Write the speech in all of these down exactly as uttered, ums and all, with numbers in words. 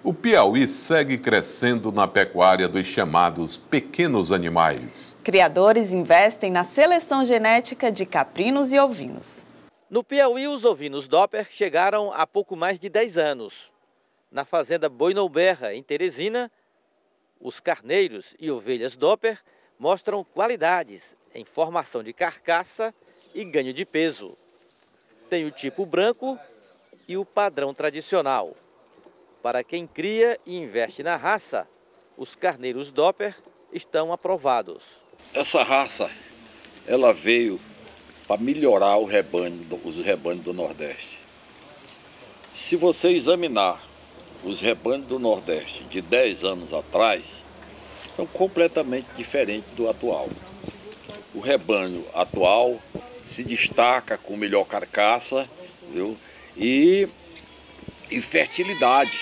O Piauí segue crescendo na pecuária dos chamados pequenos animais. Criadores investem na seleção genética de caprinos e ovinos. No Piauí, os ovinos Doppler chegaram há pouco mais de dez anos. Na fazenda Boinouberra, em Teresina, os carneiros e ovelhas Doppler mostram qualidades em formação de carcaça e ganho de peso. Tem o tipo branco e o padrão tradicional. Para quem cria e investe na raça, os carneiros Doppler estão aprovados. Essa raça, ela veio para melhorar o rebanho, os rebanhos do Nordeste. Se você examinar os rebanhos do Nordeste de dez anos atrás, são completamente diferentes do atual. O rebanho atual se destaca com melhor carcaça, viu? E, e fertilidade.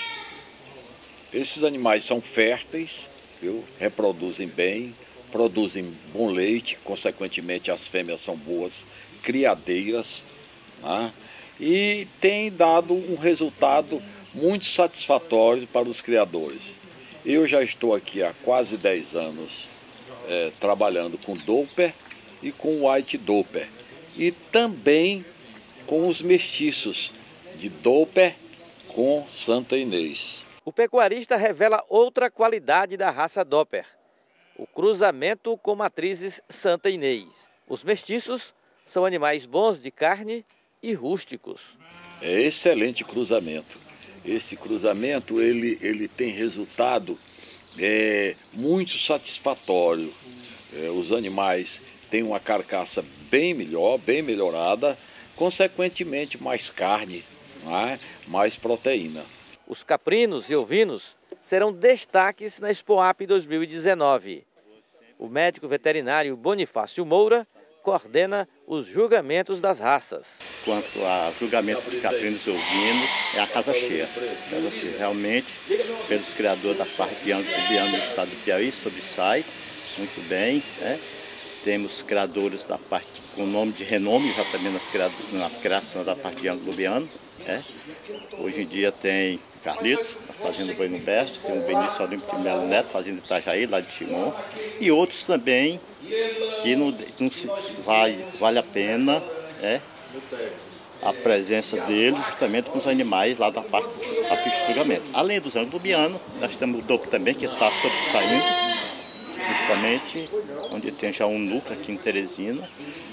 Esses animais são férteis, viu? Reproduzem bem, produzem bom leite, consequentemente as fêmeas são boas criadeiras, né? E tem dado um resultado muito satisfatório para os criadores. Eu já estou aqui há quase dez anos é, trabalhando com Doppler e com White Doppler e também com os mestiços de Doppler com Santa Inês. O pecuarista revela outra qualidade da raça Doppler, o cruzamento com matrizes Santa Inês. Os mestiços são animais bons de carne e rústicos. É excelente cruzamento. Esse cruzamento ele, ele tem resultado é, muito satisfatório. É, os animais têm uma carcaça bem melhor, bem melhorada, consequentemente mais carne, né? Mais proteína. Os caprinos e ovinos serão destaques na Expoap dois mil e dezenove. O médico veterinário Bonifácio Moura coordena os julgamentos das raças. Quanto a julgamento de caprinos e ovinos, é a casa cheia. Casa cheia. Realmente, pelos criadores da parte de Ango-Tubiano do estado do Piauí, sobressai muito bem, né? Temos criadores da parte com nome de renome, já também nas, nas criações da parte de Ango-Tubiano, né? Hoje em dia tem Carlito, fazendo Boi no Beste, tem o Benício Olímpio de Melo Neto, fazendo Itajaí, lá de Timon, e outros também que não, não se, vale, vale a pena é, a presença dele justamente com os animais lá da parte do julgamento. Além dos Ango-Tubiano, nós temos o Doppler também, que está sobressaindo, justamente onde tem já um núcleo aqui em Teresina.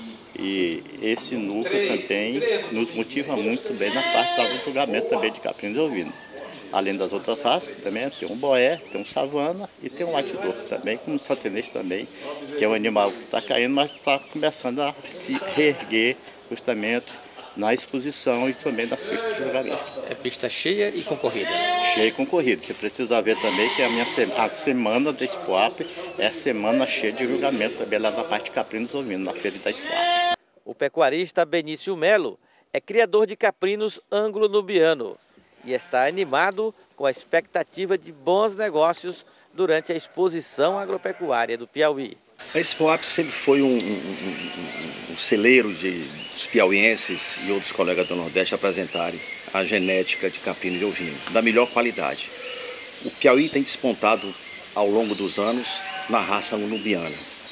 E esse núcleo também nos motiva muito bem na parte do julgamento também de caprinos e ovinos. Além das outras raças, também tem um boé, tem um savana e tem um white Doppler também, como o Santa Inês também, que é um animal que está caindo, mas está começando a se reerguer justamente na exposição e também nas pistas de julgamento. É pista cheia e concorrida? Cheia e concorrida. Você precisa ver também que a, minha a semana da Expoap é a semana cheia de julgamento também lá na parte de caprinos e ovinos, na feira da Expoap. O pecuarista Benício Melo é criador de caprinos anglo-nubiano e está animado com a expectativa de bons negócios durante a exposição agropecuária do Piauí. A Expoap sempre foi um, um, um, um celeiro de, dos piauienses e outros colegas do Nordeste apresentarem a genética de caprinos e ovinos, da melhor qualidade. O Piauí tem despontado ao longo dos anos na raça nubiana,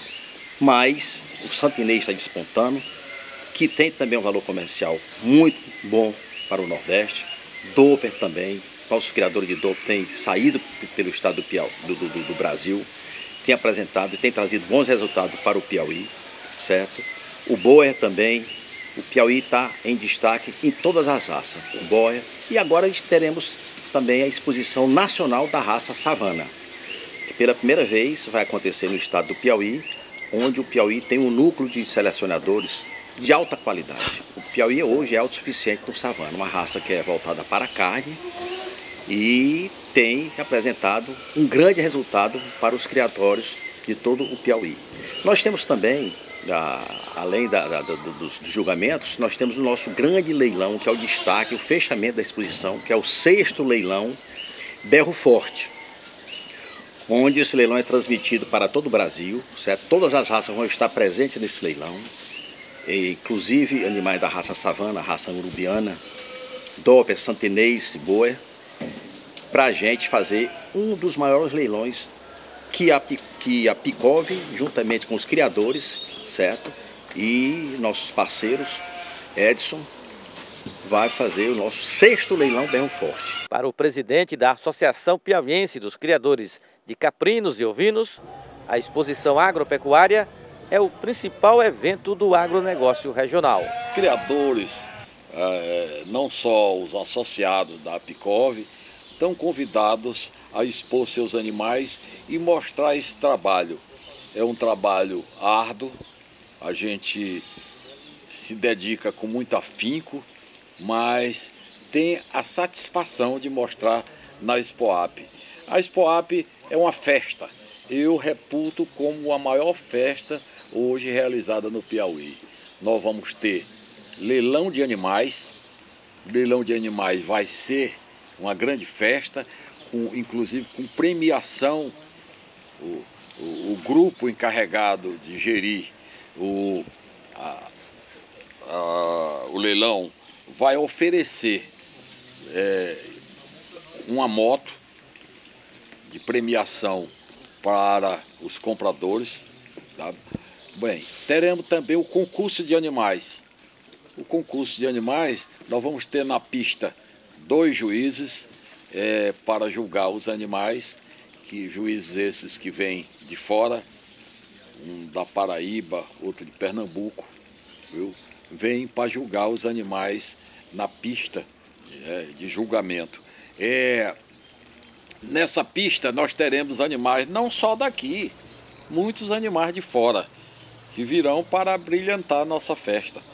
mas o Santa Inês está despontando, que tem também um valor comercial muito bom para o Nordeste. Doppler também, nossos criadores de Doppler têm saído pelo estado do, Piauí, do, do, do Brasil, tem apresentado e tem trazido bons resultados para o Piauí, certo? O Boer também, o Piauí está em destaque em todas as raças, o Boer. E agora teremos também a exposição nacional da raça Savana, que pela primeira vez vai acontecer no estado do Piauí, onde o Piauí tem um núcleo de selecionadores de alta qualidade. O Piauí hoje é autossuficiente com Savana, uma raça que é voltada para a carne e tem apresentado um grande resultado para os criatórios de todo o Piauí. Nós temos também, além da, da, dos julgamentos, nós temos o nosso grande leilão, que é o destaque, o fechamento da exposição, que é o sexto leilão Berro Forte, onde esse leilão é transmitido para todo o Brasil, certo? Todas as raças vão estar presentes nesse leilão, inclusive animais da raça savana, raça nubiana, Doppler, Santa Inês, Boer. para a gente fazer um dos maiores leilões que a, que a Picov, juntamente com os criadores, certo? E nossos parceiros, Edson, vai fazer o nosso sexto leilão Berro Forte. Para o presidente da Associação Piauiense dos Criadores de Caprinos e Ovinos, a exposição agropecuária é o principal evento do agronegócio regional. Criadores, é, não só os associados da Picov, estão convidados a expor seus animais e mostrar esse trabalho. É um trabalho árduo, a gente se dedica com muito afinco, mas tem a satisfação de mostrar na Expoap. A Expoap é uma festa, eu reputo como a maior festa hoje realizada no Piauí. Nós vamos ter leilão de animais, o leilão de animais vai ser uma grande festa, com, inclusive com premiação, o, o, o grupo encarregado de gerir o, a, a, o leilão vai oferecer é, uma moto de premiação para os compradores, sabe? Bem, teremos também o concurso de animais. O concurso de animais, nós vamos ter na pista dois juízes é, para julgar os animais, que juízes esses que vêm de fora, um da Paraíba, outro de Pernambuco, viu? Vêm para julgar os animais na pista é, de julgamento. É, nessa pista nós teremos animais não só daqui, muitos animais de fora, que virão para brilhantar a nossa festa.